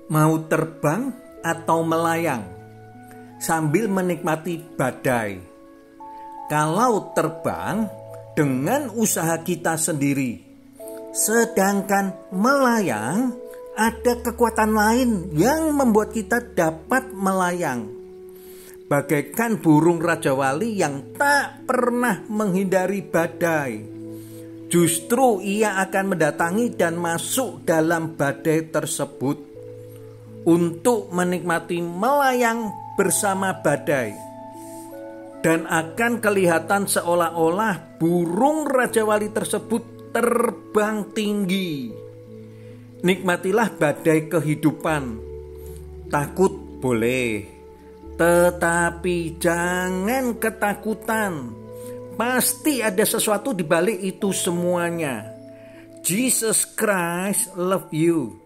Mau terbang atau melayang sambil menikmati badai? Kalau terbang dengan usaha kita sendiri, sedangkan melayang ada kekuatan lain yang membuat kita dapat melayang. Bagaikan burung Raja Wali yang tak pernah menghindari badai. Justru ia akan mendatangi dan masuk dalam badai tersebut untuk menikmati melayang bersama badai. Dan akan kelihatan seolah-olah burung Raja Wali tersebut terbang tinggi. Nikmatilah badai kehidupan. Takut boleh, tetapi jangan ketakutan. Pasti ada sesuatu di balik itu semuanya. Jesus Christ love you.